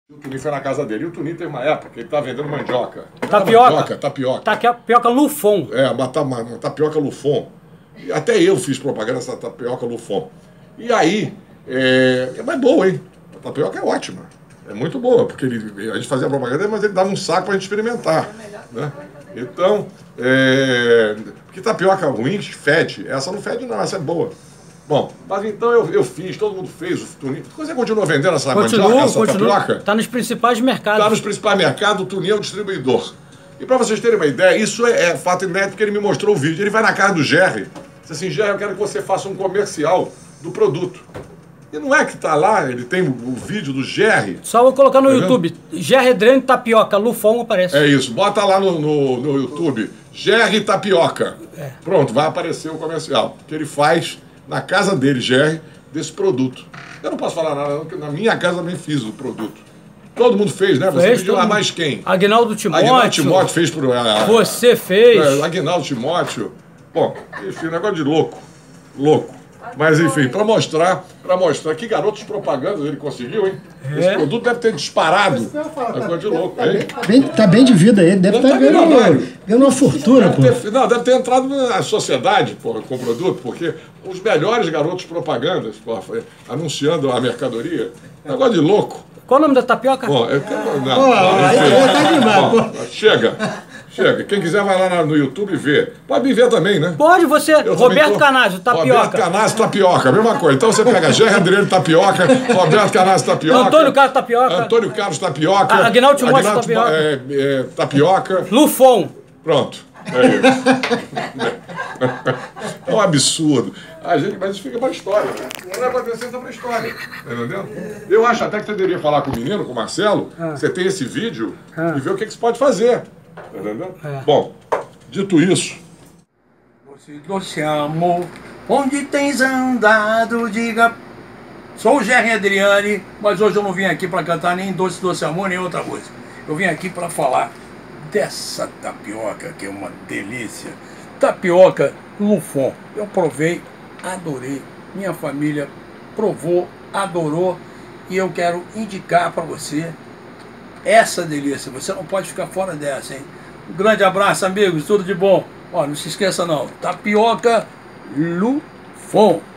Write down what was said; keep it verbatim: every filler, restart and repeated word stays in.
O Tuninho foi na casa dele. E o Tuninho teve uma época que ele estava vendendo mandioca. Tapioca. Mandioca, tapioca. Tapioca Lufon. É, uma, uma, uma tapioca Lufon. E até eu fiz propaganda dessa tapioca Lufon. E aí, é, é mais boa, hein? A tapioca é ótima. É muito boa, porque ele, a gente fazia propaganda, mas ele dava um saco pra gente experimentar. Né? Então, é, porque tapioca ruim fede. Essa não fede não, essa é boa. Bom, mas então eu, eu fiz, todo mundo fez. Você continua vendendo essa continua, mandioca, essa continua. tapioca? Está nos principais mercados. Está nos principais mercados, o Tuninho é o distribuidor. E para vocês terem uma ideia, isso é, é fato inédito, porque ele me mostrou o vídeo. Ele vai na casa do Jerry, diz assim, Jerry, eu quero que você faça um comercial do produto. E não é que tá lá, ele tem o, o vídeo do Jerry. Só vou colocar no tá YouTube, Jerry Drene Tapioca, Lufon aparece. É isso, bota lá no, no, no YouTube, Jerry Tapioca. É. Pronto, vai aparecer o comercial, que ele faz na casa dele, Jerry, desse produto. Eu não posso falar nada, porque na minha casa também fiz o produto. Todo mundo fez, né? Você fez, pediu lá mais quem? Aguinaldo Timóteo. Aguinaldo Timóteo fez por... A, você fez. É, Aguinaldo Timóteo. Bom, enfim, negócio de louco. Louco. Mas enfim, para mostrar, para mostrar que garotos propagandas ele conseguiu, hein? É. Esse produto deve ter disparado. Negócio de louco, hein? Tá bem, tá bem de vida aí, deve estar tá ganhando, ganhando uma fortuna, deve pô. Ter, não, deve ter entrado na sociedade, pô, com o produto, porque os melhores garotos propagandas, pô, anunciando a mercadoria, negócio de louco. Qual o nome da tapioca? Bom, eu tenho, não, pô, não, aí tá demais, pô. Chega. Chega, quem quiser vai lá no YouTube e ver. Pode me ver também, né? Pode, você, eu Roberto tô... Canásio, tapioca. Roberto Canásio, tapioca, mesma coisa. Então você pega Jerry Adriano, tapioca, Roberto Canásio, tapioca. Antônio Carlos, tapioca. Antônio Carlos, tapioca. Aguinaldo Timóteo, tapioca. É, é, tapioca. Lufon. Pronto, é isso. É um absurdo. A gente, mas isso fica pra história. Não é pra ter ciência pra história. Tá entendendo? Eu acho até que você deveria falar com o menino, com o Marcelo, ah. você tem esse vídeo ah. e ver o que, que você pode fazer. Tá entendendo? É. Bom, dito isso. Doce, doce amor, onde tens andado, diga. Sou o Jerry Adriani, mas hoje eu não vim aqui para cantar nem Doce, Doce Amor, nem outra música. Eu vim aqui para falar dessa tapioca que é uma delícia. Tapioca Lufon. Eu provei, adorei. Minha família provou, adorou. E eu quero indicar para você essa delícia. Você não pode ficar fora dessa, hein? Um grande abraço, amigos. Tudo de bom. Ó, não se esqueça não. Tapioca Lufon.